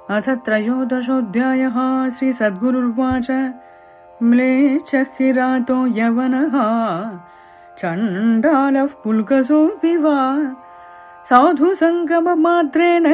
अथ त्रयोदशोऽध्यायः। श्रीसद्गुरुर्वाच। म्लेच्छः किरातो यवनः चण्डालः पुल्कसोऽपि वा साधुसङ्गममात्रेण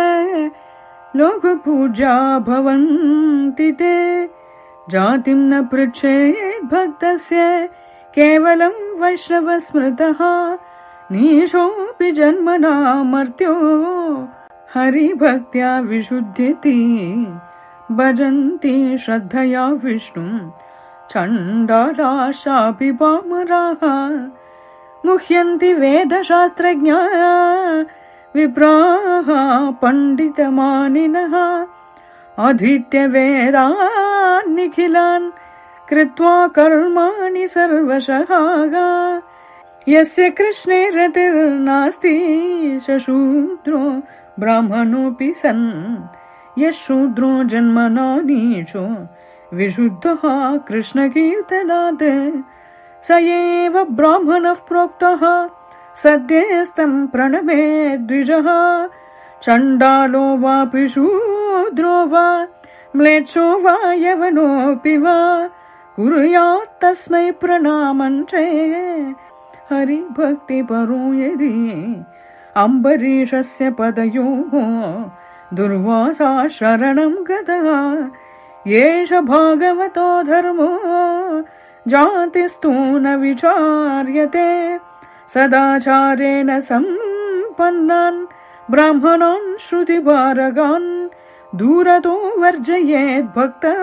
लोकपूज्या भवन्ति ते। जातिं न पृच्छेत् भक्तस्य केवलं वैष्णवस्मृतः। नीशोऽपि जन्मना मर्त्यो हरिभक्त्या विशुद्ध्यति। भजन्ति श्रद्धया विष्णुं चण्डालाशापि पामराः। मुह्यन्ति वेदशास्त्रज्ञाः विप्राः पण्डितमानिनः। अधीत्य वेदान् निखिलान् कृत्वा कर्माणि सर्वशः। यस्य कृष्णे रतिर्नास्ति शूद्रो ब्राह्मणोऽपि सन्। यः शूद्रो जन्मना नीचो विशुद्धः कृष्णकीर्तनात्। स एव ब्राह्मणः प्रोक्तः सद्यस्तं प्रणमेत् द्विजः। चण्डालो वापि शूद्रो वा म्लेच्छो वा यवनोऽपि वा कुर्यात् तस्मै प्रणामं च हरिभक्तिपरो यदि। अम्बरीषस्य पदयोः दुर्वासा शरणं गतः। एष भागवतो धर्मो जातिस्तु न विचार्यते। सदाचारेण सम्पन्नान् ब्राह्मणान् श्रुतिपारगान् दूरतो वर्जयेत् भक्तः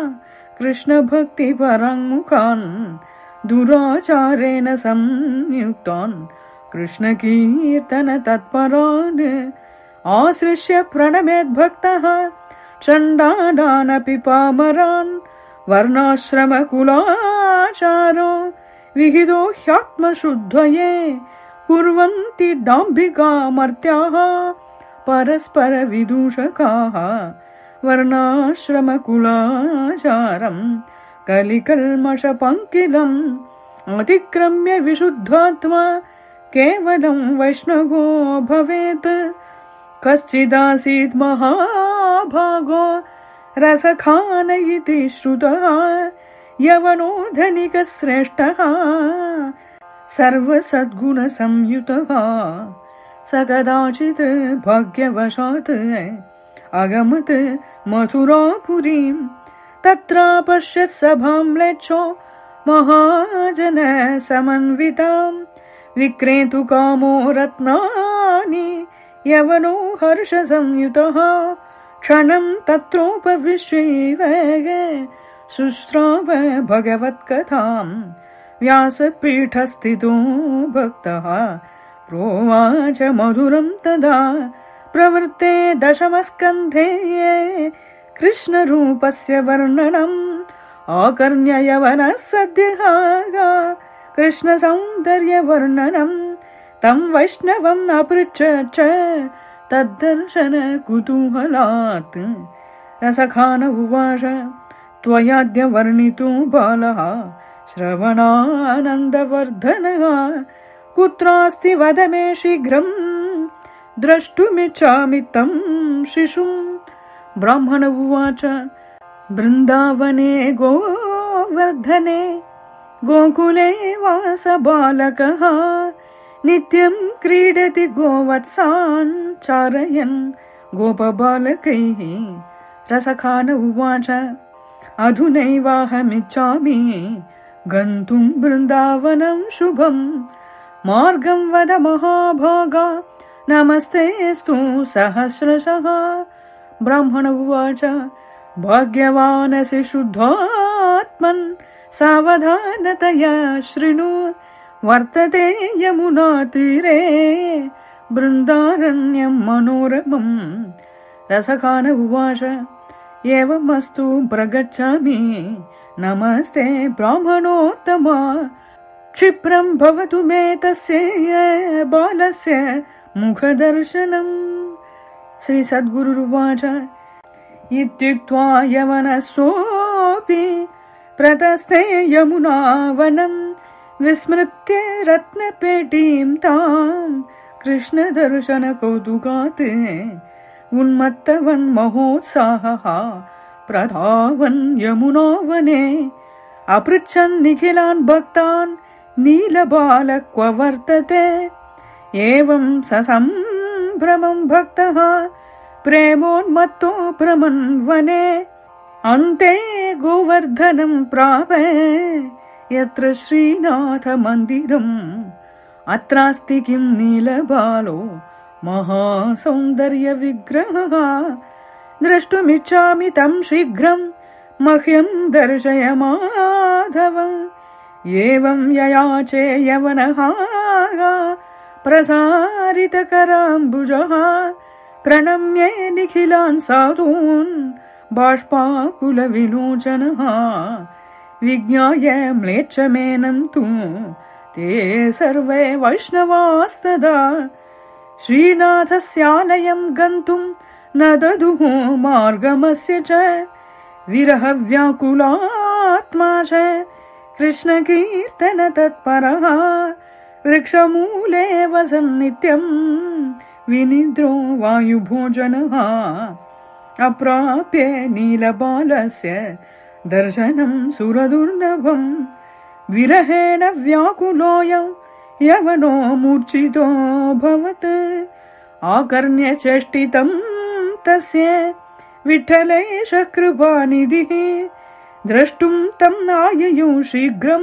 कृष्णभक्तिपराङ्मुखान्। दुराचारेण संयुक्तान् कृष्णकीर्तन तत्परान् आश्रिष्य प्रणमेत् भक्तः चण्डालानपि पामरान्। वर्णाश्रमकुलाचारो विहितो ह्यात्मशुद्धये कुर्वन्ति दाम्भिकामर्त्याः परस्पर विदूषकाः। वर्णाश्रमकुलाचारं कलिकल्मषपङ्किलम् अतिक्रम्य विशुद्धात्मा केवलं वैष्णवो भवेत्। कश्चिदासीत् महाभागो रसखान इति श्रुतः। यवनो धनिकश्रेष्ठः सर्वसद्गुणसंयुतः। स कदाचित् भाग्यवशात् अगमत् मथुरापुरीं। तत्रापश्यत् सभां म्लेच्छो महाजन समन्विताम्। विक्रेतु कामो रत्नानि यवनो हर्षसंयुतः। क्षणं तत्रोपविश्यैव शुश्राव भगवत्कथाम्। व्यासपीठस्थितो भक्तः प्रोवाच मधुरं तदा। प्रवृत्ते दशमस्कन्धे कृष्णरूपस्य वर्णनम्। आकर्ण्य यवनः सद्यः कृष्णसौन्दर्यवर्णनम्। तं वैष्णवम् अपृच्छत् तद्दर्शन कुतूहलात्। रसखान उवाच त्वयाद्य वर्णितो बालः श्रवणानन्दवर्धनः। कुत्रास्ति वद मे शीघ्रं द्रष्टुमिच्छामि तं शिशुम्। ब्राह्मण उवाच बृन्दावने गोवर्धने गोकुले वास बालकः। नित्यं क्रीडति गोवत्सान् चारयन् गोपबालकैः। रसखान उवाच अधुनैवाहमिच्छामि गन्तुं बृन्दावनं शुभम्। मार्गं वद महाभागा नमस्तेऽस्तु सहस्रशः। ब्राह्मण उवाच भाग्यवानसि शुद्धात्मन् सावधानतया शृणु। वर्तते यमुनातीरे बृन्दारण्यं मनोरमम्। रसखान उवाच एवमस्तु प्रगच्छामि। नमस्ते ब्राह्मणोत्तमा। क्षिप्रं भवतु मे तस्य बालस्य मुखदर्शनम्। श्री सद्गुरुर्वाच इत्युक्त्वा यवनसोऽपि प्रतस्थे यमुनावनम्। विस्मृत्य रत्नपेटीं तां कृष्णदर्शन कौतुकात् उन्मत्तवन् महोत्साहः प्रधावन् यमुनावने अपृच्छन् निखिलान् भक्तान् नीलबाल क्व वर्तते। एवं ससम्भ्रमं भक्तः प्रेमोन्मत्तो भ्रमन् वने अन्ते गोवर्धनं प्रापे यत्र श्रीनाथ मन्दिरम् अत्रास्ति किं नीलबालो महासौन्दर्य विग्रहः द्रष्टुमिच्छामि तं शीघ्रं मह्यं दर्शय माधवम्। एवं ययाचे यवनः प्रसारितकराम्बुजः प्रणम्ये निखिलान् साधून् बाष्पाकुलविलोचनः विज्ञाय म्लेच्छमेनं तु ते सर्वे वैष्णवास्तदा श्रीनाथस्यालयं गन्तुं न ददुः मार्गमस्य च विरहव्याकुलात्मा च कृष्णकीर्तन तत्परः वृक्षमूले वसन् नित्यं विनिद्रो वायुभोजनः अप्राप्य नीलबालस्य दर्शनं सुरदुर्लभं विरहेण व्याकुलोऽयं यवनो मूर्छितो भवत् आकर्ण्य चेष्टितं तस्य विठ्ठलेश कृपानिधिः द्रष्टुं तम् आययौ शीघ्रं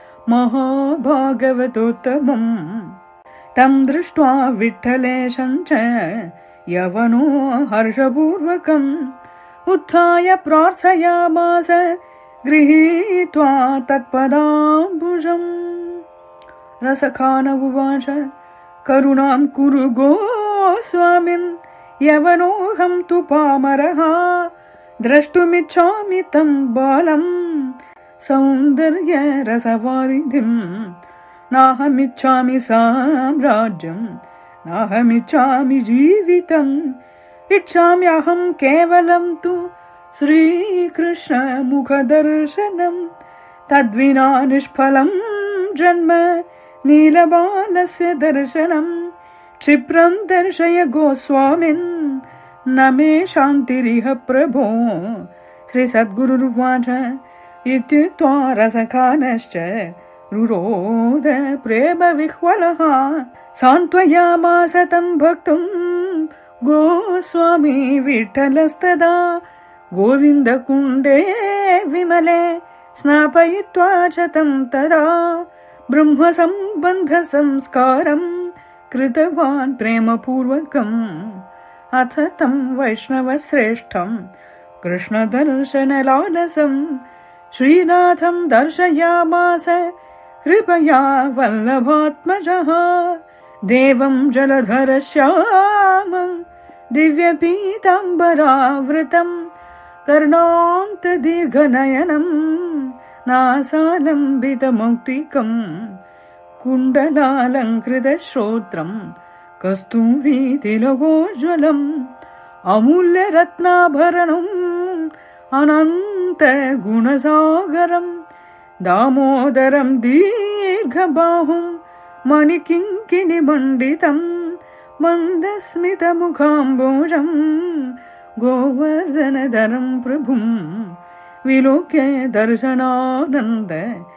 महाभागवतोत्तमम् तं दृष्ट्वा विठ्ठलेशं च यवनो हर्षपूर्वकम् उत्थाय प्रार्थयामास गृहीत्वा तत्पदाम्बुजम्। रसखान उवाच करुणां कुरु गोस्वामिन् यवनोऽहं तु पामरः द्रष्टुमिच्छामि तं बालं सौन्दर्य रसवारिधिम् नाहमिच्छामि साम्राज्यं नाहमिच्छामि जीवितम् इच्छाम्यहं केवलं तु श्रीकृष्ण मुखदर्शनम् तद्विना निष्फलं जन्म नीलबालस्य दर्शनम् क्षिप्रं दर्शय गोस्वामिन् न मे शान्तिरिह प्रभो। श्री सद्गुरुर्वाच इत्युक्त्वा रसखानश्च रुरोद प्रेम विह्वलः सान्त्वयामास तं भक्तुं गोस्वामी विठ्ठलस्तदा गोविन्दकुण्डे विमले स्नापयित्वा च तं तदा ब्रह्मसम्बन्ध संस्कारं कृतवान् प्रेमपूर्वकम् अथ तं वैष्णवश्रेष्ठं कृष्णदर्शनलालसं श्रीनाथं दर्शयामास कृपया वल्लभात्मजः देवं जलधरश्यामं दिव्यपीताम्बरावृतं कर्णान्तदीर्घनयनं नासालम्बितमौक्तिकम् कुण्डलालङ्कृतश्रोत्रं कस्तूरीतिलकोज्ज्वलम् अमूल्यरत्नाभरणम् अनन्तगुणसागरम् दामोदरं दीर्घबाहुं मणिकिङ्किणिमण्डितं मन्दस्मितमुखाम्बोजं गोवर्धनधरं प्रभुं विलोक्य दर्शनानन्द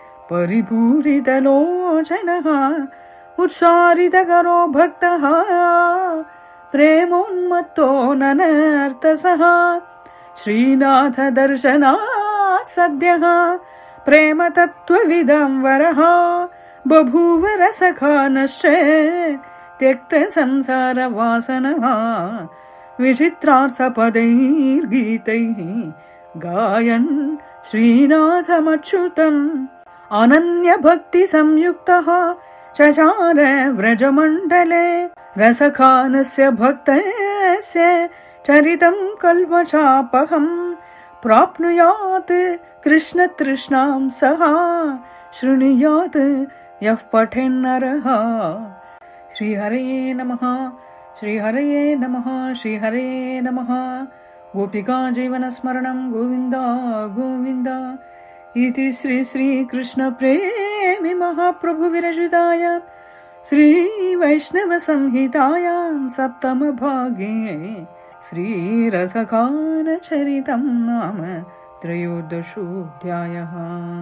परिपूरितलोचनः उत्सारितकरो भक्तः प्रेमोन्मत्तो ननर्तसः श्रीनाथ दर्शनात् सद्यः प्रेमतत्त्वविदं वरः बभूव रसखानश्च त्यक्तसंसारवासनः विचित्रार्थपदैर्गीतैः गायन् श्रीनाथमच्युतम् अनन्यभक्तिसंयुक्तः चचार व्रजमण्डले रसखानस्य भक्तस्य चरितं कल्पचापहं प्राप्नुयात् कृष्णतृष्णां सः शृणुयात् यः पठेन्नरः। श्रीहरये नमः श्रीहरये नमः श्रीहरये नमः। गोपिका जीवनस्मरणं गोविन्द गोविन्द इति श्रीकृष्ण प्रेमि महाप्रभु विरचितायां श्रीवैष्णव संहितायां सप्तमभागे श्रीरसखानचरितं नाम त्रयोदशोऽध्यायः।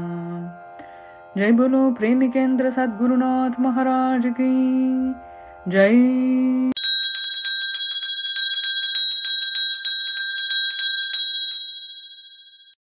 जय बोलो प्रेमिकेन्द्र सद्गुरुनाथ महाराज की जय।